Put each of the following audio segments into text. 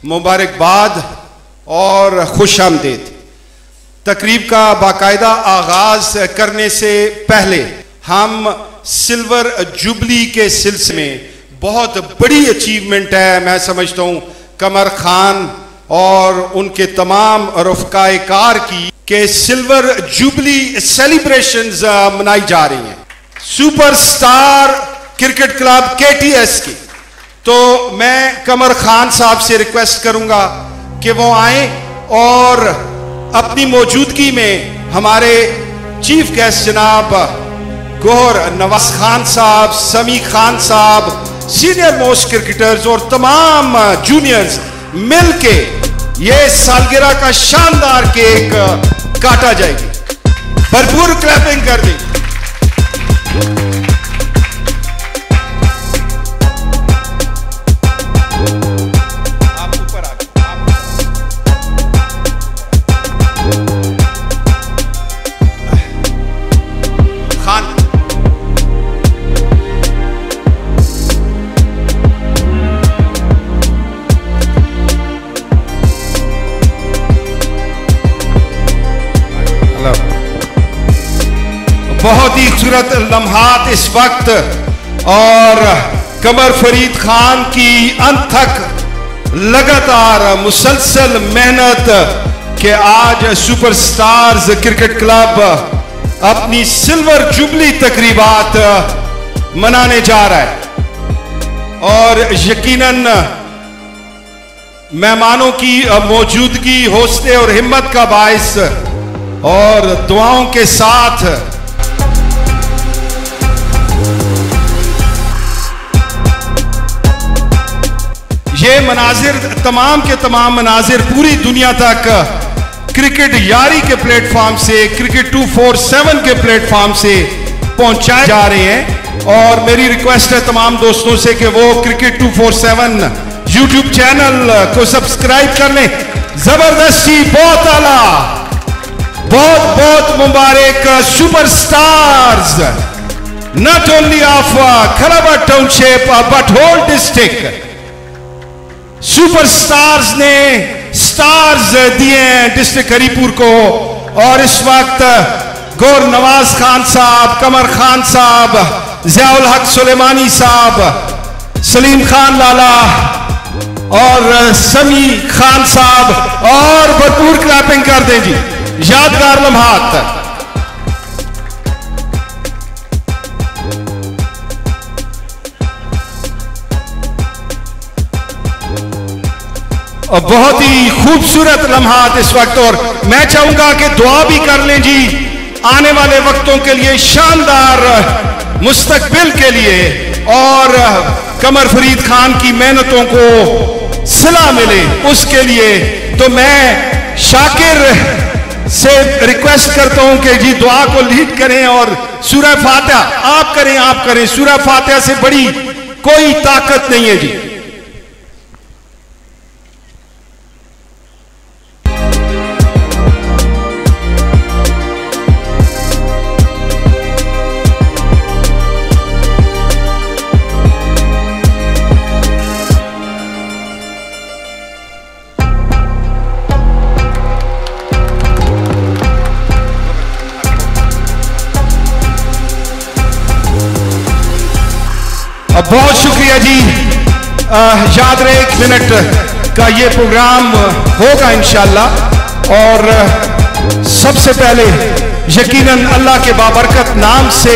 मुबारकबाद और खुशामदीद। तकरीब का बाकायदा आगाज करने से पहले हम सिल्वर जुबली के सिलसिले में बहुत बड़ी अचीवमेंट है, मैं समझता हूँ कमर खान और उनके तमाम रफ़काए कार की के सिल्वर जुबली सेलिब्रेशंस मनाई जा रही हैं सुपरस्टार क्रिकेट क्लब KTS की। तो मैं कमर खान साहब से रिक्वेस्ट करूंगा कि वो आए और अपनी मौजूदगी में हमारे चीफ गेस्ट जनाब गौर नवाज खान साहब, समी खान साहब, सीनियर मोस्ट क्रिकेटर्स और तमाम जूनियर्स मिलके ये सालगिरह का शानदार केक काटा जाएगी। भरपूर क्लैपिंग कर दी। बहुत ही खूबसूरत लम्हात इस वक्त और कमर फरीद खान की अनथक लगातार मुसलसल मेहनत के आज सुपरस्टार्स क्रिकेट क्लब अपनी सिल्वर जुबली तकरीबात मनाने जा रहा है और यकीनन मेहमानों की मौजूदगी हौसले और हिम्मत का बाइस और दुआओं के साथ ये मनाजिर तमाम के तमाम मनाजिर पूरी दुनिया तक क्रिकेट यारी के प्लेटफॉर्म से, क्रिकेट 247 के प्लेटफॉर्म से पहुंचाए जा रहे हैं। और मेरी रिक्वेस्ट है तमाम दोस्तों से कि वो क्रिकेट 247 यूट्यूब चैनल को सब्सक्राइब कर लें। जबरदस्ती बहुत आला, बहुत बहुत मुबारक superstars not only of Kharaba township but whole district. Superstars ने स्टार्स दिए हैं डिस्ट्रिक्ट हरीपुर को और इस वक्त गौर नवाज खान साहब, कमर खान साहब, ज़ियाउल हक सुलेमानी साहब, सलीम खान लाला और समी खान साहब और भरपूर क्लैपिंग कर दें जी। यादगार लम्हात। और बहुत ही खूबसूरत लम्हात इस वक्त और मैं चाहूंगा कि दुआ भी कर लें जी आने वाले वक्तों के लिए, शानदार मुस्तकबिल के लिए और कमर फरीद खान की मेहनतों को सिला मिले उसके लिए। तो मैं शाकिर से रिक्वेस्ट करता हूं कि जी दुआ को लीड करें और सूरह फातिहा आप करें। सूरह फातिहा से बड़ी कोई ताकत नहीं है जी। बहुत शुक्रिया जी। याद रहे 1 मिनट का ये प्रोग्राम होगा इंशाल्लाह। और सबसे पहले यकीनन अल्लाह के बाबरकत नाम से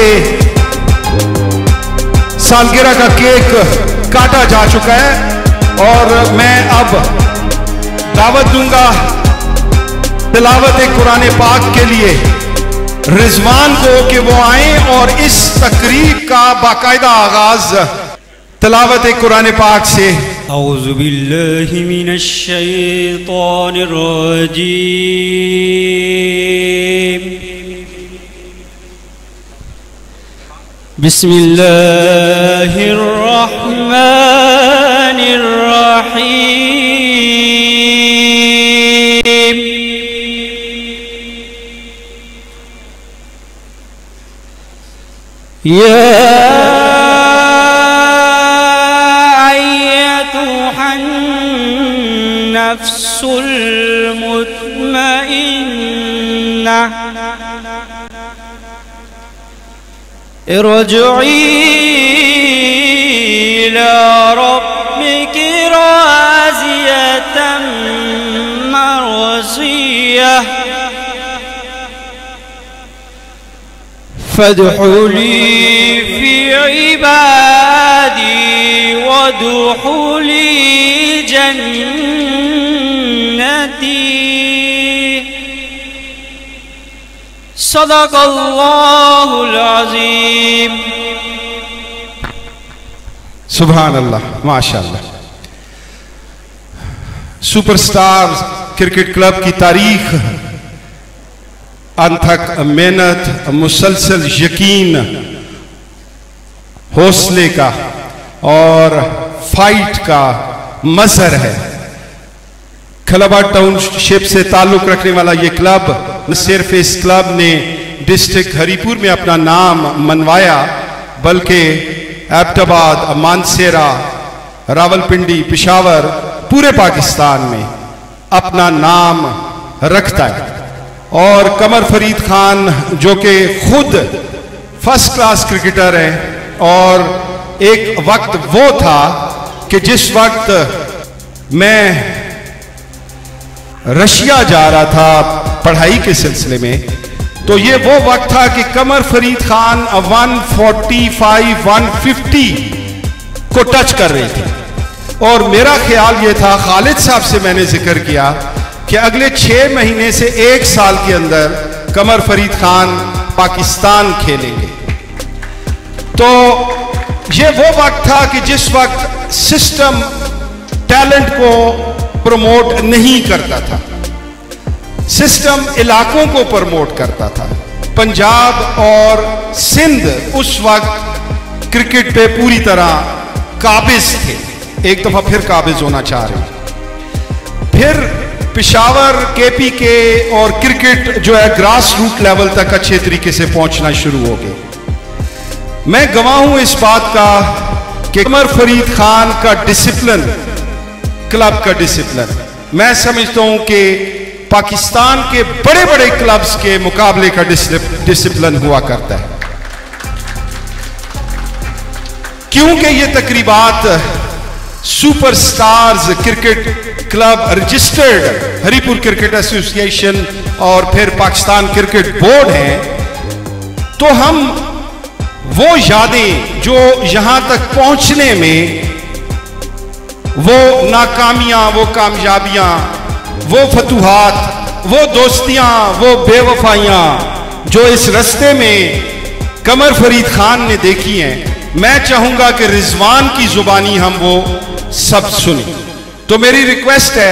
सालगिरह का केक काटा जा चुका है और मैं अब दावत दूंगा तिलावत कुरान पाक के लिए रिजवान को कि वो आए और इस तकरीब का बाकायदा आगाज तिलावत कुरान पाक से। औज़ु बिल्लाहि मिनश शैतानिर रजीम। बिस्मिल्लाहिर रहमानिर रहीम। नफ्सुल मुत्मइन्ना इरजिई इला रब्बिकी राज़ियतन मर्ज़िय्यह फदखुली फी इबादी वदखुली जन्नती सदक़ल्लाहुल अज़ीम। सुभान अल्लाह, माशाअल्लाह। सुपरस्टार क्रिकेट क्लब की तारीख अनथक मेहनत, मुसलसल यकीन, हौसले का और फाइट का मजहर है। खलाबा टाउनशिप से ताल्लुक रखने वाला ये क्लब न सिर्फ इस क्लब ने डिस्ट्रिक्ट हरिपुर में अपना नाम मनवाया, बल्कि एबटाबाद, मानसेरा, रावलपिंडी, पिशावर, पूरे पाकिस्तान में अपना नाम रखता है। और कमर फरीद खान जो कि खुद फर्स्ट क्लास क्रिकेटर है, और एक वक्त वो था कि जिस वक्त मैं रशिया जा रहा था पढ़ाई के सिलसिले में, तो ये वो वक्त था कि कमर फरीद खान 145-150 को टच कर रही थी। और मेरा ख्याल ये था, खालिद साहब से मैंने जिक्र किया कि अगले 6 महीने से 1 साल के अंदर कमर फरीद खान पाकिस्तान खेलेंगे। तो ये वो वक्त था कि जिस वक्त सिस्टम टैलेंट को प्रमोट नहीं करता था, सिस्टम इलाकों को प्रमोट करता था। पंजाब और सिंध उस वक्त क्रिकेट पे पूरी तरह काबिज थे, एक दफा फिर काबिज होना चाह रहे। फिर पिशावर, केपीके और क्रिकेट जो है ग्रास रूट लेवल तक अच्छे तरीके से पहुंचना शुरू हो गए। मैं गवाह हूं इस बात का कि कमर फरीद खान का डिसिप्लिन, क्लब का डिसिप्लिन, मैं समझता हूं कि पाकिस्तान के बड़े बड़े क्लब्स के मुकाबले का डिसिप्लिन हुआ करता है। क्योंकि ये तकरीबात superstars cricket club registered Haripur cricket association और फिर पाकिस्तान क्रिकेट बोर्ड हैं, तो हम वो यादें जो यहां तक पहुंचने में, वो नाकामियां, वो कामयाबियां, वो फतूहात, वो दोस्तियां, वो बेवफाइयां जो इस रास्ते में कमर फरीद खान ने देखी हैं, मैं चाहूंगा कि रिजवान की जुबानी हम वो सब सुने। तो मेरी रिक्वेस्ट है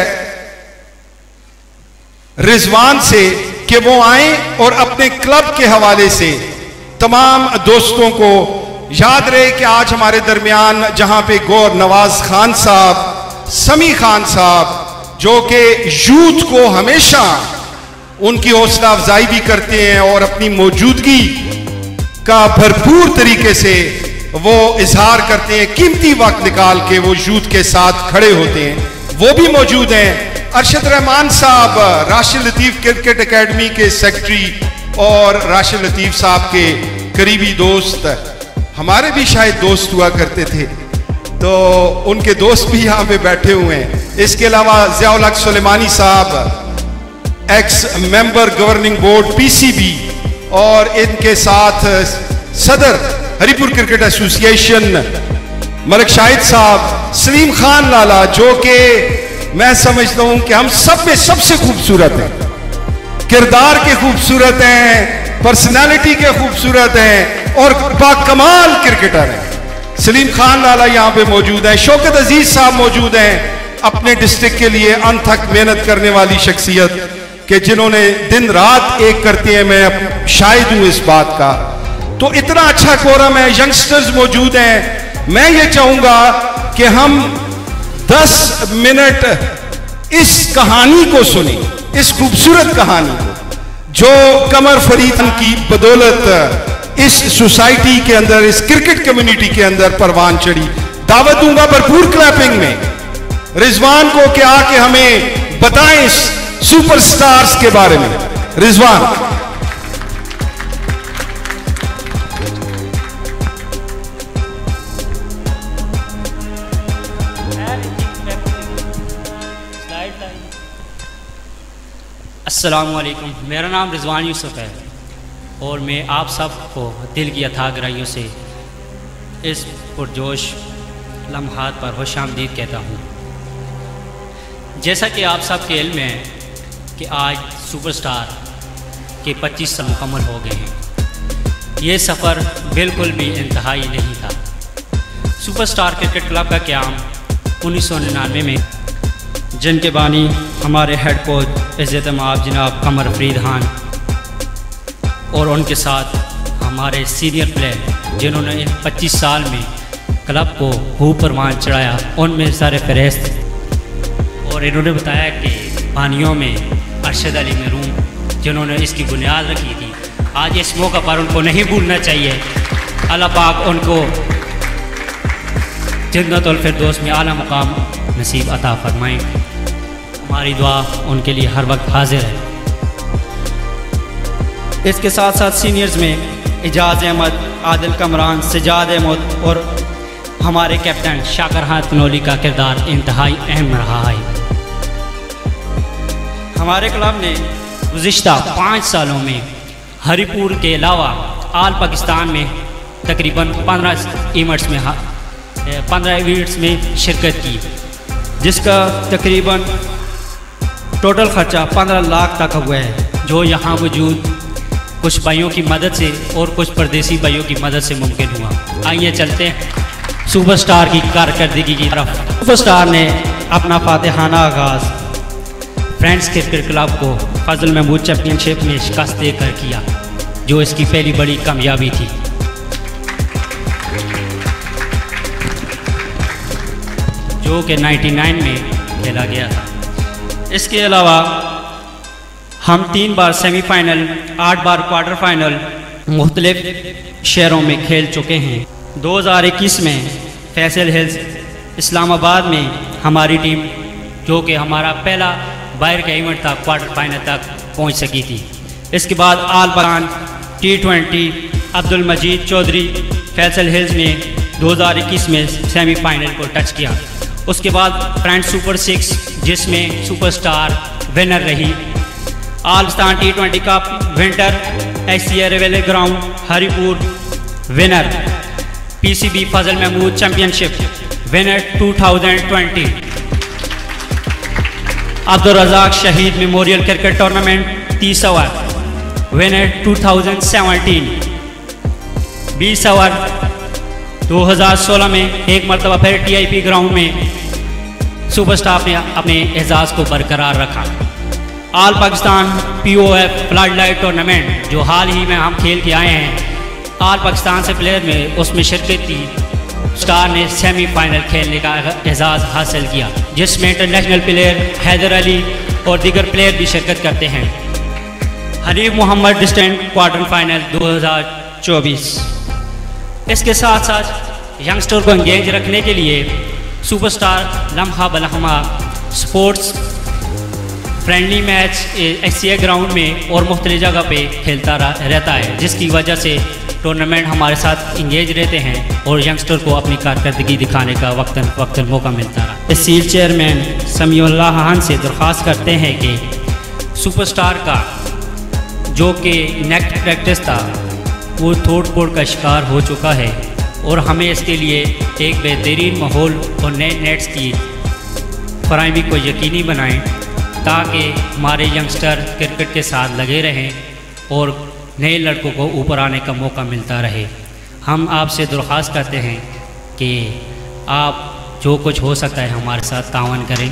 रिजवान से कि वो आए और अपने क्लब के हवाले से तमाम दोस्तों को याद रहे कि आज हमारे दरमियान जहां पे गौर नवाज खान साहब, समी खान साहब, जो कि यूथ को हमेशा उनकी हौसला अफजाई भी करते हैं और अपनी मौजूदगी का भरपूर तरीके से वो इजहार करते हैं, कीमती वक्त निकाल के वो यूथ के साथ खड़े होते हैं, वो भी मौजूद हैं। अरशद रहमान साहब राशिद लतीफ क्रिकेट एकेडमी के सेक्रेटरी और राशिद लतीफ साहब के करीबी दोस्त, हमारे भी शायद दोस्त हुआ करते थे, तो उनके दोस्त भी यहाँ पे बैठे हुए हैं। इसके अलावा ज़ियाउल हक सुलेमानी साहब, ex member governing board PCB, और इनके साथ सदर हरिपुर क्रिकेट एसोसिएशन मलिक शाहिद साहब, सलीम खान लाला, जो कि मैं समझता हूं कि हम सब में सबसे खूबसूरत हैं, किरदार के खूबसूरत हैं, पर्सनालिटी के खूबसूरत हैं और बाकमाल क्रिकेटर हैं। सलीम खान लाला यहाँ पे मौजूद हैं, शौकत अजीज साहब मौजूद हैं, अपने डिस्ट्रिक्ट के लिए अनथक मेहनत करने वाली शख्सियत कि जिन्होंने दिन रात एक करते हैं, मैं शाहिद हूं इस बात का। तो इतना अच्छा कोरम है, यंगस्टर्स मौजूद हैं। मैं ये चाहूंगा कि हम 10 मिनट इस कहानी को सुने, इस खूबसूरत कहानी को जो कमर फरीद की बदौलत इस सोसाइटी के अंदर, इस क्रिकेट कम्युनिटी के अंदर परवान चढ़ी। दावत दूंगा भरपूर क्लैपिंग में, रिजवान को कि आके हमें बताएं सुपरस्टार्स के बारे में। रिजवान। अस्सलामुअलैकुम, मेरा नाम रिजवान यूसुफ है और मैं आप सबको दिल की अथाह गहराइयों से इस पुरजोश लम्हात पर खुशामदीद कहता हूँ। जैसा कि आप सबके इल्म है कि आज सुपरस्टार के 25 साल मुकम्मल हो गए हैं। ये सफ़र बिल्कुल भी इंतहाई नहीं था। सुपरस्टार क्रिकेट क्लब का क़याम 1999 में, जिनके बानी हमारे हेड कोच इज़्ज़त-ए-माब जनाब कमर फरीद खान और उनके साथ हमारे सीनियर प्लेयर जिन्होंने इन 25 साल में क्लब को खूब परवान चढ़ाया, उनमें सर फहरिस्त। और इन्होंने बताया कि बानियों में अरशद अली महरूम जिन्होंने इसकी बुनियाद रखी थी, आज इस मौका पर उनको नहीं भूलना चाहिए। अल्लाह पाक उनको जन्नतुल फिरदौस में आला मुकाम नसीब अता फरमाएं। हमारी दुआ उनके लिए हर वक्त हाजिर है। इसके साथ साथ सीनियर्स में इजाज़ अहमद, आदिल कमरान, सजाद अहमद और हमारे कैप्टन शाकर हाथ कनौली का किरदार इंतहाई अहम रहा है। हमारे क्लब ने गुज़िश्ता 5 सालों में हरिपुर के अलावा आल पाकिस्तान में तकरीबन 15 इवेंट्स में शिरकत की, जिसका तकरीबन टोटल ख़र्चा 15 लाख तक हुआ है, जो यहाँ मौजूद कुछ भाइयों की मदद से और कुछ परदेसी भाइयों की मदद से मुमकिन हुआ। आइए चलते हैं सुपरस्टार की कारकर्दगी की तरफ। सुपरस्टार ने अपना फातिहाना आगाज़ फ्रेंड्स क्रिकेट क्लब को फजल महमूद चैम्पियनशिप में शिकस्त देकर किया, जो इसकी पहली बड़ी कामयाबी थी। जो कि 99 में खेला गया था। इसके अलावा हम 3 बार सेमीफाइनल, 8 बार क्वार्टर फाइनल मुख्तलिफ शहरों में खेल चुके हैं। 2021 में फैसल हिल्स इस्लामाबाद में हमारी टीम, जो कि हमारा पहला बाहर का इवेंट था, क्वार्टर फाइनल तक पहुंच सकी थी। इसके बाद all Pakistan T20 Abdul Majeed Chaudhry Faisal hills ने 2021 में सेमीफाइनल को टच किया। उसके बाद फ्रेंड्स सुपर 6 जिसमें सुपरस्टार विनर रही। All Pakistan T20 cup winter SCA railway ground Haripur winner. PCB Fazal Mahmood championship winner 2020। Abdul Razzaq शहीद memorial cricket tournament 30 over winner 2017। 20 over 2016 में एक मरतबा फिर TIP ग्राउंड में सुपरस्टार ने अपने एजाज़ को बरकरार रखा। All Pakistan POF flood light tournament जो हाल ही में हम खेल के आए हैं, आल पाकिस्तान से प्लेयर में उसमें शिरकत की। स्टार ने सेमीफाइनल खेलने का एजाज़ हासिल किया, जिसमें इंटरनेशनल प्लेयर हैदर अली और दीगर प्लेयर भी शिरकत करते हैं। Hanif Mohammad distant quarter final 2024। इसके साथ साथ यंगस्टर को एंगेज रखने के लिए सुपरस्टार लम्हा बलहमा sports friendly match SCA ground में और मुख्तलिफ जगह पे खेलता रहता है, जिसकी वजह से टूर्नामेंट हमारे साथ इंगेज रहते हैं और यंगस्टर को अपनी कारकर्दगी दिखाने का वक्तन मौका मिलता रहा। इस सील चेयरमैन समीउल्लाह खान से दरख्वास्त करते हैं कि सुपरस्टार का जो कि नेट प्रैक्टिस था वो तोड़ फोड़ का शिकार हो चुका है, और हमें इसके लिए एक बेहतरीन माहौल और नए नेट्स की फराहमी को यकीनी बनाएं, ताकि हमारे यंगस्टर क्रिकेट के साथ लगे रहें और नए लड़कों को ऊपर आने का मौका मिलता रहे। हम आपसे दरख्वास्त करते हैं कि आप जो कुछ हो सकता है हमारे साथ तावन करें।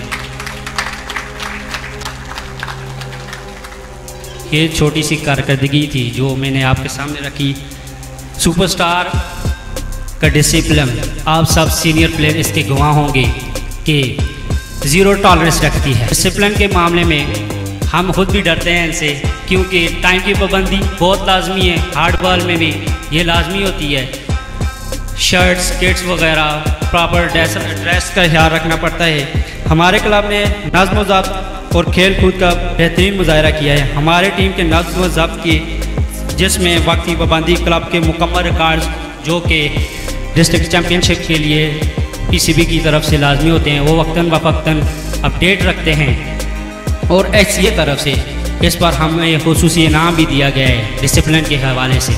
ये छोटी सी कारकर्दगी थी जो मैंने आपके सामने रखी। सुपरस्टार का डिसिप्लिन, आप सब सीनियर प्लेयर इसके गवाह होंगे कि ज़ीरो टॉलरेंस रखती है। डिसिप्लिन के मामले में हम खुद भी डरते हैं इनसे, क्योंकि टाइम की पाबंदी बहुत लाजमी है। हार्ड बॉल में भी ये लाजमी होती है। शर्ट्स, किट्स वगैरह प्रॉपर ड्रेस का ख्याल रखना पड़ता है। हमारे क्लब ने नज़्म व ज़ब्त और खेल कूद का बेहतरीन मुजाहरा किया है। हमारे टीम के नज़्म व ज़ब्त की जिसमें वक्ती पाबंदी क्लब के मुकम्मल रिकॉर्ड्स जो कि डिस्ट्रिक्ट चैम्पियनशिप के लिए पीसीबी की तरफ से लाजमी होते हैं वो वक्तन ब वक्तन अपडेट रखते हैं। और ऐसी तरफ से इस पर हमें खुसूसी इनाम भी दिया गया है डिसिप्लिन के हवाले से।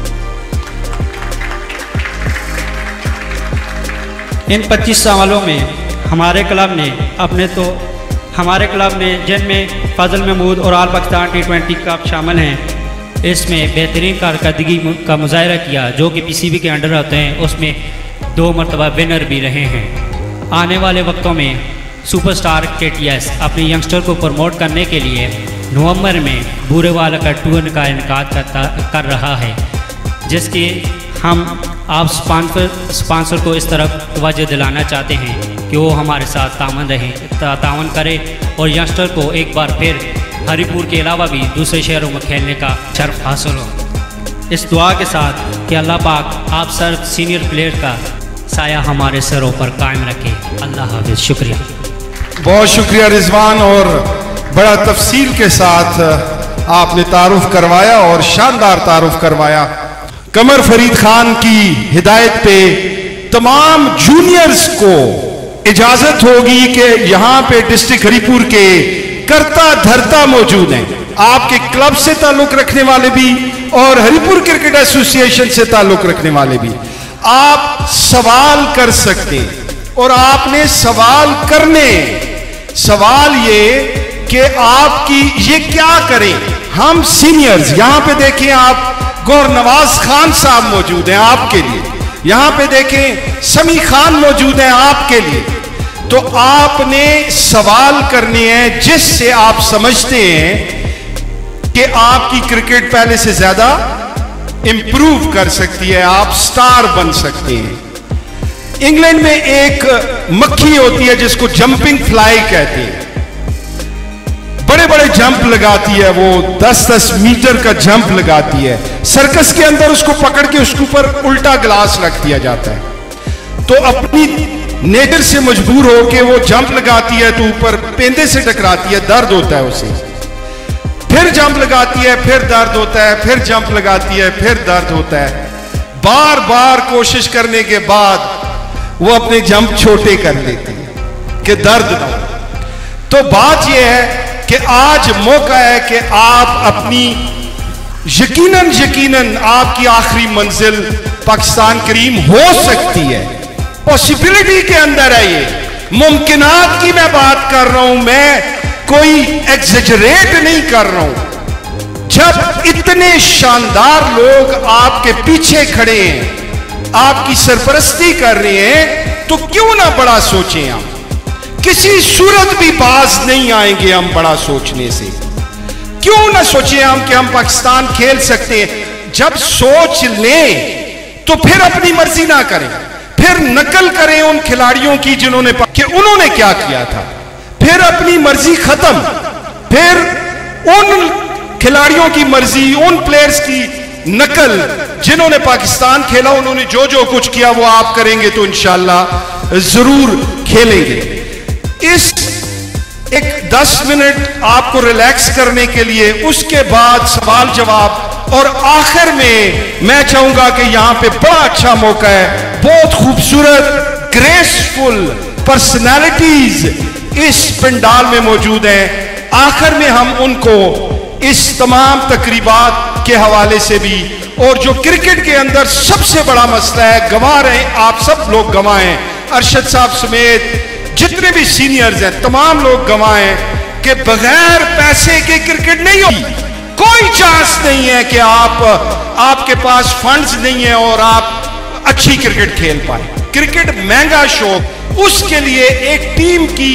इन 25 सालों में हमारे क्लब ने जिनमें फजल महमूद और आल पाकिस्तान T20 कप शामिल हैं, इसमें बेहतरीन कारकर्दगी का मुजाहरा किया जो कि पीसीबी के अंडर होते हैं। उसमें 2 मरतबा विनर भी रहे हैं। आने वाले वक्तों में सुपरस्टार KTS अपने यंगस्टर को प्रमोट करने के लिए नवंबर में बूरे वाला का टूर का इनकाद कर रहा है, जिसकी हम आप स्पॉन्सर को इस तरफ तवज्जो दिलाना चाहते हैं कि वो हमारे साथ तावन करे और यंगस्टर को एक बार फिर हरिपुर के अलावा भी दूसरे शहरों में खेलने का शर्फ हासिल हो। इस दुआ के साथ कि अल्लाह पाक आप सर सीनियर प्लेयर का साया हमारे सरों पर कायम रखे। अल्लाह हाफ़िज़। शुक्रिया, बहुत शुक्रिया रिजवान, और बड़ा तफसील के साथ आपने तारुफ करवाया और शानदार तारुफ करवाया। कमर फरीद खान की हिदायत पे तमाम जूनियर्स को इजाजत होगी कि यहां पे डिस्ट्रिक्ट हरिपुर के करता धरता मौजूद हैं, आपके क्लब से ताल्लुक रखने वाले भी और हरिपुर क्रिकेट एसोसिएशन से ताल्लुक रखने वाले भी। आप सवाल कर सकते और आपने सवाल करने, सवाल ये कि आपकी ये क्या करें। हम सीनियर्स यहां पे देखें, आप गौर नवाज खान साहब मौजूद हैं आपके लिए, यहां पे देखें समी खान मौजूद हैं आपके लिए। तो आपने सवाल करने हैं जिससे आप समझते हैं कि आपकी क्रिकेट पहले से ज्यादा इंप्रूव कर सकती है, आप स्टार बन सकते हैं। इंग्लैंड में एक मक्खी होती है जिसको जंपिंग फ्लाई कहते हैं, बड़े बड़े जंप लगाती है, वो 10-10 मीटर का जंप लगाती है। सर्कस के अंदर उसको पकड़ के उसके ऊपर उल्टा ग्लास रख दिया जाता है। तो अपनी नेचर से मजबूर होकर वो जंप लगाती है तो ऊपर पेंदे से टकराती है, दर्द होता है उसे, फिर जंप लगाती है, फिर दर्द होता है, फिर जंप लगाती है, फिर दर्द होता है। बार बार कोशिश करने के बाद वो अपने जंप छोटे कर लेती है कि दर्द ना हो। तो बात यह है कि आज मौका है कि आप अपनी यकीनन आपकी आखिरी मंजिल पाकिस्तान करीम हो सकती है, पॉसिबिलिटी के अंदर है। ये मुमकिनात की मैं बात कर रहा हूं, मैं कोई एग्जेजरेट नहीं कर रहा हूं। जब इतने शानदार लोग आपके पीछे खड़े हैं, आपकी सरपरस्ती कर रहे हैं, तो क्यों ना बड़ा सोचें। हम किसी सूरत भी बाज नहीं आएंगे हम बड़ा सोचने से। क्यों ना सोचें हम कि हम पाकिस्तान खेल सकते हैं। जब सोच लें तो फिर अपनी मर्जी ना करें, फिर नकल करें उन खिलाड़ियों की जिन्होंने कि उन्होंने क्या किया था, फिर अपनी मर्जी खत्म, फिर उन खिलाड़ियों की मर्जी, उन प्लेयर्स की नकल जिन्होंने पाकिस्तान खेला, उन्होंने जो जो कुछ किया वो आप करेंगे तो इंशाल्लाह जरूर खेलेंगे। इस एक 10 मिनट आपको रिलैक्स करने के लिए, उसके बाद सवाल जवाब, और आखिर में मैं चाहूंगा कि यहां पे बड़ा अच्छा मौका है, बहुत खूबसूरत ग्रेसफुल पर्सनालिटीज इस पंडाल में मौजूद हैं। आखिर में हम उनको इस तमाम तकरीबात के हवाले से भी, और जो क्रिकेट के अंदर सबसे बड़ा मसला है, गवाह रहे, आप सब लोग गवाह हैं, अरशद साहब समेत जितने भी सीनियर्स हैं तमाम लोग गवाह हैं कि बगैर पैसे के क्रिकेट नहीं होगी। कोई चांस नहीं है कि आपके पास फंड्स नहीं है और आप अच्छी क्रिकेट खेल पाए। क्रिकेट महंगा शौक, उसके लिए एक टीम की,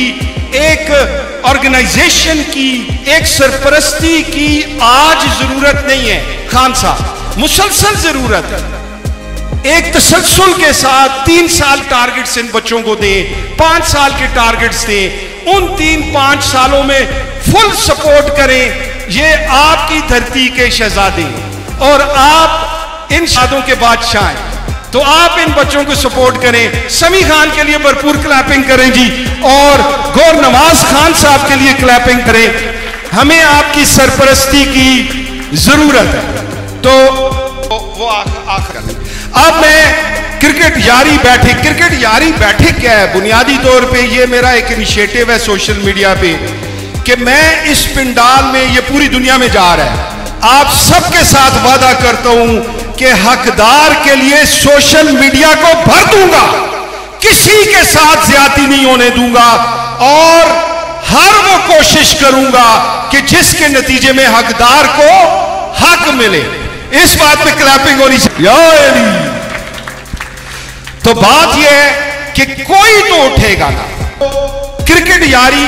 एक ऑर्गेनाइजेशन की, एक सरपरस्ती की आज जरूरत नहीं है खान साहब, मुसलसल जरूरत है। एक तसलसल के साथ 3 साल टारगेट्स इन बच्चों को दें, 5 साल के टारगेट्स दें, उन 3-5 सालों में फुल सपोर्ट करें। ये आपकी धरती के शहजादे और आप इन शादों के बादशाह हैं। तो आप इन बच्चों को सपोर्ट करें। समी खान के लिए भरपूर क्लैपिंग करें जी, और गौर नवाज खान साहब के लिए क्लैपिंग करें। हमें आपकी सरपरस्ती की जरूरत है। तो वो आखिर अब मैं क्रिकेट यारी बैठे, क्रिकेट यारी बैठे क्या है? बुनियादी तौर पे ये मेरा एक इनिशिएटिव है सोशल मीडिया पे कि मैं इस पिंडाल में, ये पूरी दुनिया में जा रहा है, आप सबके साथ वादा करता हूं कि हकदार के लिए सोशल मीडिया को भर दूंगा, किसी के साथ ज्यादती नहीं होने दूंगा, और हर वो कोशिश करूंगा कि जिसके नतीजे में हकदार को हक मिले। इस बात पे क्लैपिंग होनी चाहिए। तो बात यह है कि कोई तो उठेगा ना। क्रिकेट यारी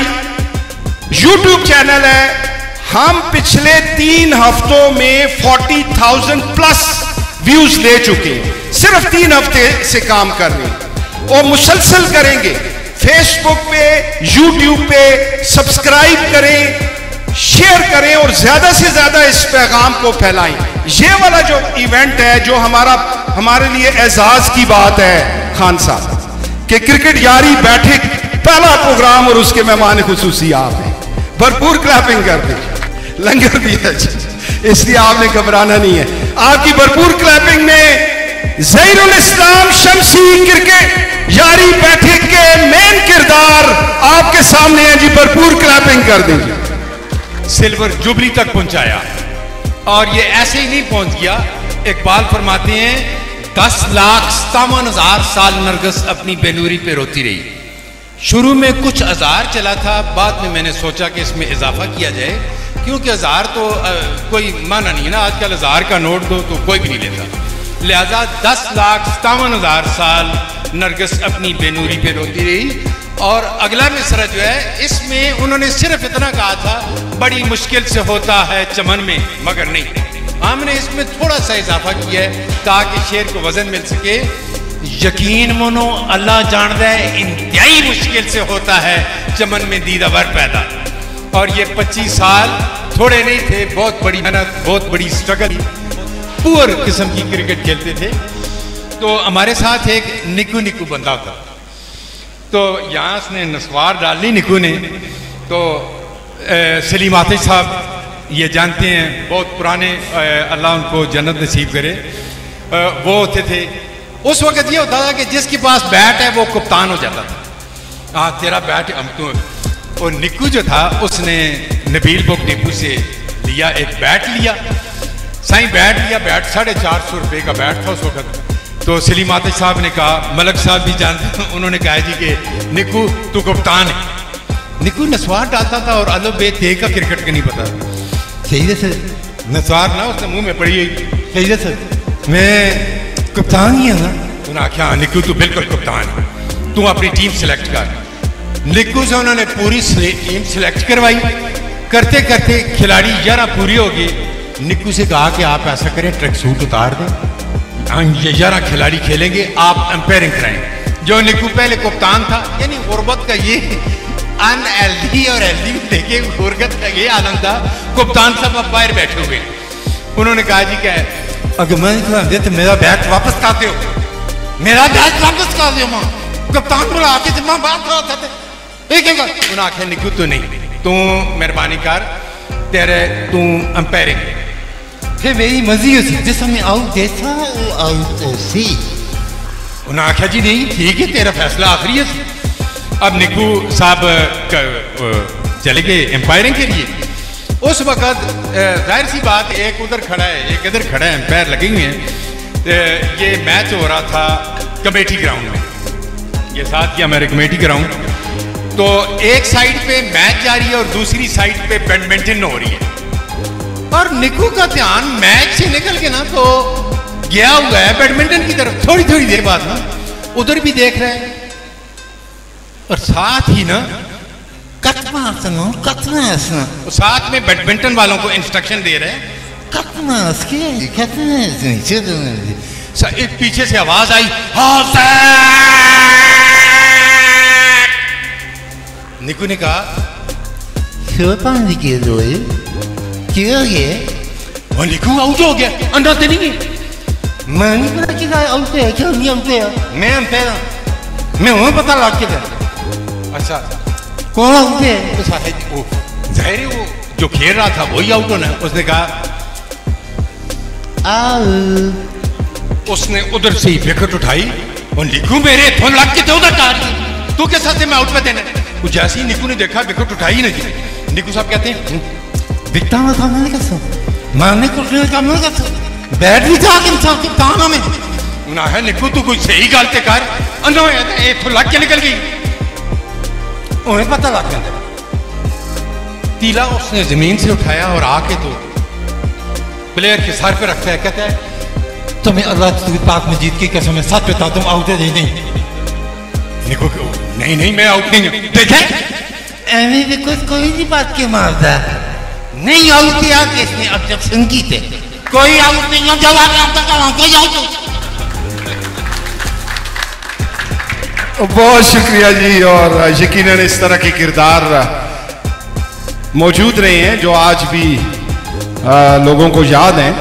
यूट्यूब चैनल है, हम पिछले 3 हफ्तों में 40,000 प्लस व्यूज ले चुके हैं, सिर्फ 3 हफ्ते से काम कर रहे हैं, और मुसलसल करेंगे। फेसबुक पे, यूट्यूब पे सब्सक्राइब करें, शेयर करें, और ज्यादा से ज्यादा इस पैगाम को फैलाएं। ये वाला जो इवेंट है, जो हमारे लिए एजाज की बात है खान साहब, कि क्रिकेट यारी बैठे पहला प्रोग्राम और उसके मेहमान खुसूसी आप हैं। भरपूर क्लैपिंग कर दीजिए। लंगर भी है, इसलिए आपने घबराना नहीं है। आपकी भरपूर क्लैपिंग में ज़हीरुल इस्लाम शमसी क्रिकेट यारी बैठक के मेन किरदार आपके सामने है जी। भरपूर क्लैपिंग कर दीजिए। सिल्वर जुबली तक पहुंचाया, और ये ऐसे ही नहीं पहुंच गया। इकबाल फरमाते हैं 10,57,000 साल नरगिस अपनी बेनूरी पे रोती रही। शुरू में कुछ 1000 चला था, बाद में मैंने सोचा कि इसमें इजाफा किया जाए, क्योंकि 1000 तो कोई माना नहीं है ना, आजकल 1000 का नोट दो तो कोई भी नहीं लेता। लिहाजा 10,57,000 साल नरगिस अपनी बेनूरी पे रोती रही। और अगला मिसरा जो है, इसमें उन्होंने सिर्फ इतना कहा था, बड़ी मुश्किल से होता है चमन में मगर नहीं। हमने इसमें थोड़ा सा इजाफा किया है ताकि शेर को वजन मिल सके। यकीन मनो अल्लाह जानता है, इंतहाई मुश्किल से होता है चमन में दीदावर पैदा। और ये 25 साल थोड़े नहीं थे, बहुत बड़ी मेहनत, बहुत बड़ी स्ट्रगल, पुअर किस्म की क्रिकेट खेलते थे। तो हमारे साथ एक निकू बंदा था, तो यहाँ उसने नस्वार डाल ली निकू ने। तो सलीम आतिश साहब ये जानते हैं, बहुत पुराने, अल्लाह उनको जन्नत नसीब करे, वो होते थे। उस वक्त ये होता था कि जिसके पास बैट है वो कप्तान हो जाता था। हाँ तेरा बैट हम तो। और निक्कू जो था उसने नबील बुक निक्कू से लिया, एक बैट लिया, साईं बैट लिया। बैट 450 रुपये का बैट था उस वक्त। तो सलीम आतिश साहब ने कहा, मलक साहब भी जानते हैं, उन्होंने कहा जी कि निक्कू तू कप्तान है। निक्कू नस्वार डालता था और अलब बे ते का क्रिकेट का नहीं पता। सही है सर, नस्वार ना उसने मुंह में पड़ी। सही है सर, मैं कप्तान ही है ना। उन्होंने आख्या निक्कू तू बिल्कुल कप्तान है, तू अपनी टीम सिलेक्ट कर। निक्कू से उन्होंने पूरी टीम सिलेक्ट करवाई। करते करते खिलाड़ी 11 पूरी हो गई। निक्कू से कहा कि आप ऐसा करें, ट्रैक सूट उतार दें, ये 11 खिलाड़ी खेलेंगे, आप अंपायरिंग कराएं। जो निक्कू पहले कप्तान था, यानी गुर्बत का ये अनएल्दी और एल्दी देखे गुर्बत का ये आनंद था, कप्तान साहब अंपायर बैठे हुए। उन्होंने कहा जी क्या है, अगर मैं तो मेरा बैट वापस कर दो, मेरा बैट वापस कर दो मां। कप्तान बोला आके मां बात रहा था एक उन्होंने आखे निक्कू तो नहीं, तू मेहरबानी कर, तेरे तू अंपायरिंग। फिर मेरी मर्जी सी जिस समय आउट देता आउट सी। उन्होंने आख्या जी नहीं ठीक है, तेरा फैसला आखिरी है। अब निक्कू साहब चले गए एम्पायरिंग के लिए। उस वक्त जाहिर सी बात, एक उधर खड़ा है एक इधर खड़ा है, एम्पायर लगे हुए हैं। ये मैच हो रहा था कमेटी ग्राउंड में, ये साथ किया मेरे कमेटी ग्राउंड। तो एक साइड पे मैच जारी है और दूसरी साइड पे बैडमिंटन हो रही है। और निक्कू का ध्यान मैच से निकल के ना तो गया हुआ है बैडमिंटन की तरफ। थोड़ी थोड़ी देर बाद ना उधर भी देख रहे हैं, और साथ ही ना साथ में बैडमिंटन वालों को इंस्ट्रक्शन दे रहे हैं। पीछे से आवाज आई, निक्कू ने कहा निक्कू आउट हो गया, अंदर नहीं मैं नहीं पता कि का आउते है क्या नहीं आउते है मैं अंते मैं हूँ पता लग के अच्छा कौन आउते है तो साहब वो जाहिर वो जो खेल रहा था वही आउट होना उसने कहा उसने उधर से ही विकेट उठाई और निकू मेरे फोन लग के तो उधर काट तू के साथ मैं आउट पे देना वो जैसे ही निकू ने देखा विकेट उठाई नहीं निकू साहब कहते हैं विकटा में काम नहीं कर सकता मारने को काम नहीं कर सकता बैट भी जाके इंसान के ताना में ना है निकू तू कोई सही गलते कर अनो ये तो लग के निकल गई उन्हें पता लग गया तीला उसने जमीन से उठाया और आके तो प्लेयर के सर पे रखता है कहता है तुम्हें अल्लाह की पाक में जीत की कसम है सच बता तुम आउट है नहीं निको नहीं नहीं मैं आउट नहीं हूं देखे एवे भी कुछ कोई नहीं बात के मारता नहीं आउट किया किसने अब जब संगीत है कोई आउट नहीं हो जवाब आता कहां कोई आउट बहुत शुक्रिया जी और यकीनन इस तरह के किरदार मौजूद रहे हैं जो आज भी लोगों को याद हैं।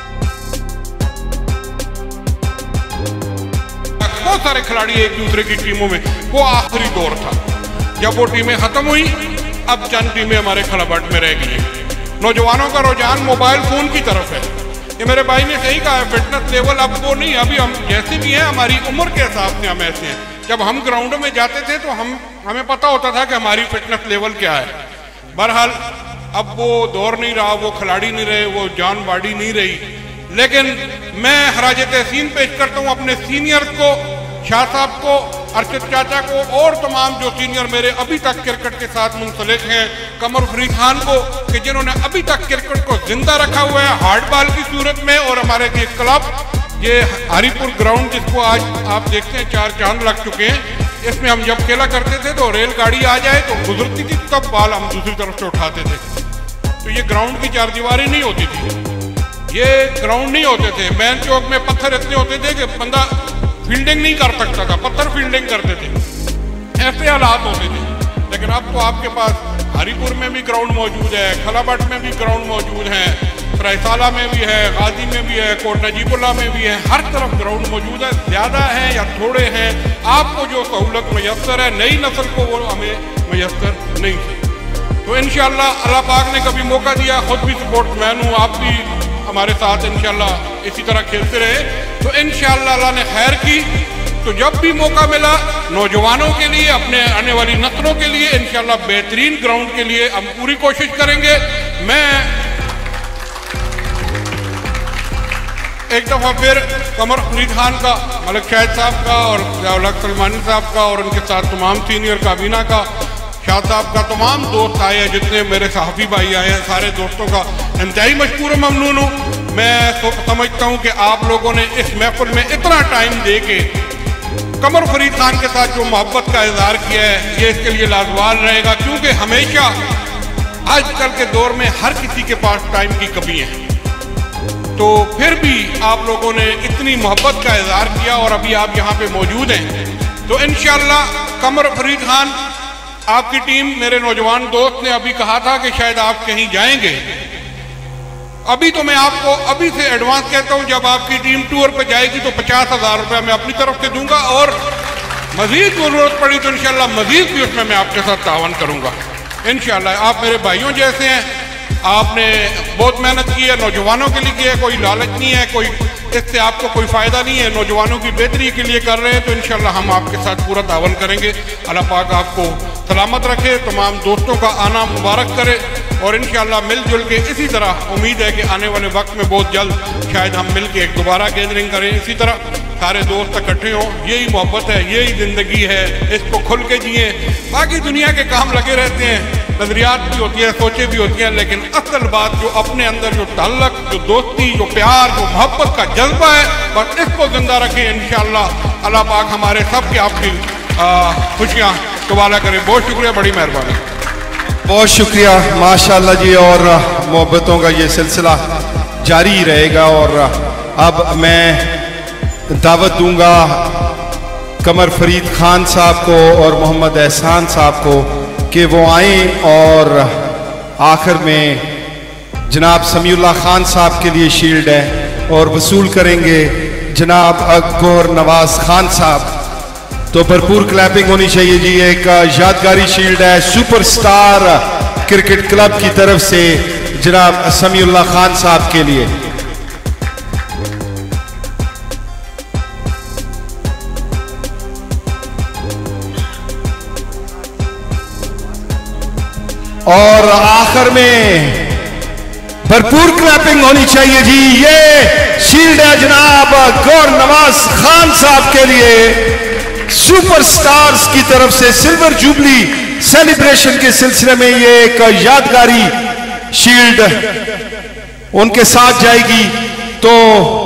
बहुत सारे खिलाड़ी एक दूसरे की टीमों में वो आखिरी दौर था जब वो टीमें खत्म हुई अब चंद टीमें हमारे खलाबट में रह गई हैं। नौजवानों का रुझान मोबाइल फोन की तरफ है। ये मेरे भाई ने सही कहा है फिटनेस लेवल अब वो नहीं अभी हम जैसे भी हैं हमारी उम्र के हिसाब से हम ऐसे हैं। जब हम ग्राउंड में जाते थे तो हमें पता होता था कि हमारी फिटनेस लेवल क्या है। बहरहाल अब वो दौर नहीं रहा वो खिलाड़ी नहीं रहे वो जान बाड़ी नहीं रही। लेकिन मैं खराज तहसीन पेश करता हूँ अपने सीनियर्स को शाह साहब को अरशद चाचा को और तमाम जो सीनियर मेरे अभी तक क्रिकेट के साथ मुंसलिक हैं कमर फरीद खान को कि जिन्होंने अभी तक क्रिकेट को जिंदा रखा हुआ है हार्ड बॉल की सूरत में। और हमारे ये क्लब ये हरिपुर ग्राउंड जिसको आज आप देखते हैं 4 चांद लग चुके हैं इसमें हम जब खेला करते थे तो रेलगाड़ी आ जाए तो गुजरती थी तब बॉल हम दूसरी तरफ से उठाते थे। तो ये ग्राउंड की 4 दीवारें नहीं होती थी ये ग्राउंड नहीं होते थे। मैन चौक में पत्थर इतने होते थे कि बंदा फील्डिंग नहीं कर सकता था पत्थर फील्डिंग करते थे ऐसे हालात होते थे। लेकिन अब तो आपके पास हरिपुर में भी ग्राउंड मौजूद है खलाबट में भी ग्राउंड मौजूद है फरैसाला में भी है गाजी में भी है कोट नजीबुल्ला में भी है हर तरफ ग्राउंड मौजूद है। ज़्यादा है या थोड़े हैं आपको जो सहूलत मैसर है नई नस्ल को वो हमें मैसर नहीं थी। तो इंशाअल्लाह अल्लाह पाक ने कभी मौका दिया खुद भी सपोर्टमैन हूँ आप भी हमारे साथ इंशाअल्लाह इसी तरह खेलते रहे तो इंशाअल्लाह अल्लाह ने खैर की। तो जब भी मौका मिला नौजवानों के लिए अपने आने वाली नस्लों के लिए इंशाअल्लाह बेहतरीन ग्राउंड के लिए हम पूरी कोशिश करेंगे। मैं एक दफ़ा फिर कमर फरीद खान का मलिक शाहिद साहब का और जवाहर सलमानी साहब का और उनके साथ तमाम सीनियर काबीना का शाह साहब का तमाम दोस्त आए हैं जितने मेरे सहाफ़ी भाई आए हैं सारे दोस्तों का इंतहाई मशकूर ममनून हूँ। मैं समझता हूँ कि आप लोगों ने इस महफिल में इतना टाइम दे के कमर फरीद खान के साथ जो मोहब्बत का इजहार किया है ये इसके लिए लाजवाब रहेगा क्योंकि हमेशा आजकल के दौर में हर किसी के पास टाइम की कमी है। तो फिर भी आप लोगों ने इतनी मोहब्बत का इजहार किया और अभी आप यहाँ पे मौजूद हैं। तो इंशाअल्लाह कमर फरीद खान आपकी टीम मेरे नौजवान दोस्त ने अभी कहा था कि शायद आप कहीं जाएंगे। अभी तो मैं आपको अभी से एडवांस कहता हूं जब आपकी टीम टूर पे जाएगी तो 50,000 रुपया मैं अपनी तरफ से दूंगा और मजीद जरूरत पड़ी तो इंशाल्लाह मजीद भी उसमें मैं आपके साथ तावन करूंगा इंशाल्लाह। आप मेरे भाइयों जैसे हैं आपने बहुत मेहनत की है नौजवानों के लिए की है कोई लालच नहीं है कोई इससे आपको कोई फ़ायदा नहीं है नौजवानों की बेहतरी के लिए कर रहे हैं। तो इंशाल्लाह हम आपके साथ पूरा तावन करेंगे। अल्लाह पाक आपको सलामत रखे तमाम दोस्तों का आना मुबारक करे और इंशाल्लाह मिलजुल के इसी तरह उम्मीद है कि आने वाले वक्त में बहुत जल्द शायद हम मिल के एक दोबारा गैदरिंग करें इसी तरह सारे दोस्त इकट्ठे हों। यही मोहब्बत है यही ज़िंदगी है इसको खुल के जिए। बाकी दुनिया के काम लगे रहते हैं नजरियात भी होती है सोचें भी होती हैं लेकिन असल बात जो अपने अंदर जो ताल्लुक जो दोस्ती जो प्यार जो मोहब्बत का जज्बा है बस इसको जिंदा रखें इंशाअल्लाह। अल्लाह पाक हमारे सब की आपकी खुशियाँ कबाला करे। बहुत शुक्रिया बड़ी मेहरबानी। बहुत शुक्रिया माशाल्लाह जी और मोहब्बतों का ये सिलसिला जारी रहेगा। और अब मैं दावत दूंगा कमर फरीद खान साहब को और मोहम्मद एहसान साहब को कि वो आएँ और आखिर में जनाब समीउल्लाह खान साहब के लिए शील्ड है और वसूल करेंगे जनाब गौर नवाज खान साहब। तो भरपूर क्लैपिंग होनी चाहिए जी। एक यादगारी शील्ड है सुपरस्टार क्रिकेट क्लब की तरफ से जनाब समीउल्लाह खान साहब के लिए। और आखिर में भरपूर क्लैपिंग होनी चाहिए जी। ये शील्ड है जनाब गौर नवाज खान साहब के लिए सुपरस्टार्स की तरफ से सिल्वर जुबली सेलिब्रेशन के सिलसिले में। ये एक यादगारी शील्ड उनके साथ जाएगी। तो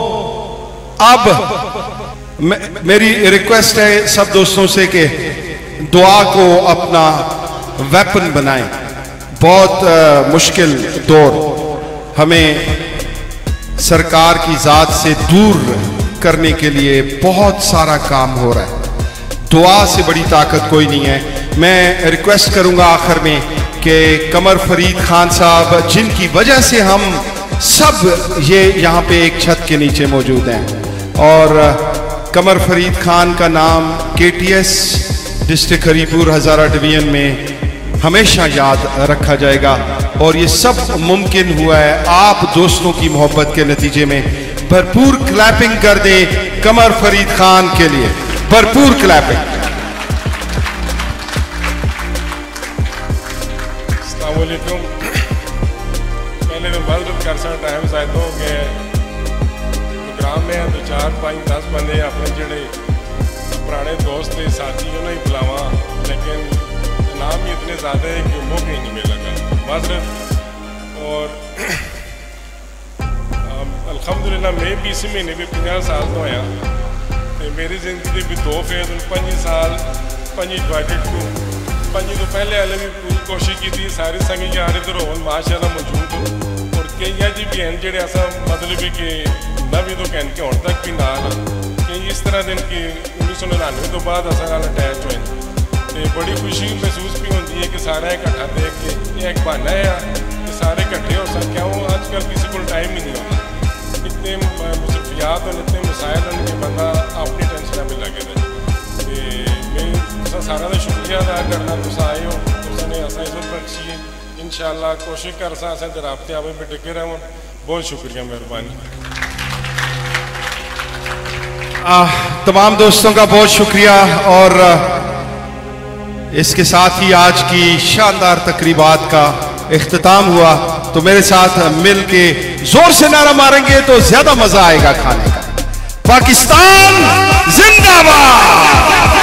अब मेरी रिक्वेस्ट है सब दोस्तों से कि दुआ को अपना वेपन बनाएं। बहुत मुश्किल दौर हमें सरकार की जात से दूर करने के लिए बहुत सारा काम हो रहा है। दुआ से बड़ी ताकत कोई नहीं है। मैं रिक्वेस्ट करूंगा आखिर में कि कमर फरीद खान साहब, जिनकी वजह से हम सब ये यहाँ पे एक छत के नीचे मौजूद हैं, और कमर फरीद खान का नाम KTS district Haripur Hazara division में हमेशा याद रखा जाएगा। और ये सब मुमकिन हुआ है आप दोस्तों की मोहब्बत के नतीजे में। भरपूर क्लैपिंग कर दें कमर फरीद खान के लिए, भरपूर क्लैपिंग। अस्सलाम वालेकुम। पहले तो मदद कर सा टाइम शायद हो गए प्रोग्राम में तो 4, 5, 10 बंदे अपने जड़े पुराने दोस्त थे साथी उन्हें ही बुलावा, लेकिन नाम ही इतने ज़्यादा है कि मौका ही नहीं मिल लगा माजरत। और अल्हम्दुलिल्लाह मैं भी इसी महीने भी 50 साल तो आया तो मेरी जिंदगी भी 2 फेज 5 साल 5 डिवाइडेड टू 5 तो पहले वाले भी पूरी कोशिश की थी सारी संगी यार इधर हो माशाल्लाह मौजूद हो। और कई जी भी हैं जेडे ऐसा मतलब है कि नवी तो कहन के होने तक भी नाल कई इस तरह दिन कि 1999 तो बाद असा अटैच हुए। तो बड़ी खुशी महसूस भी होती है कि सारा इकट्ठा देख के ये एक बहाना है कि सारे इकट्ठे हो सकें। क्यों आजकल किसी को टाइम ही नहीं होता, इतने मुसरफियात और इतने मसाइल होने के बंदा अपनी टेंशन में लगे रहे। मैं सारा का शुक्रिया अदा करना तुम आए हो, तुमने असा इज्जत बख्शी है। इंशाअल्लाह कोशिश कर सा राबते आवे पे टिके रहो। बहुत शुक्रिया, मेहरबानी। तमाम दोस्तों का बहुत शुक्रिया। और इसके साथ ही आज की शानदार तकरीबात का इख्तिताम हुआ। तो मेरे साथ मिल के जोर से नारा मारेंगे तो ज्यादा मजा आएगा खाने का। पाकिस्तान जिंदाबाद।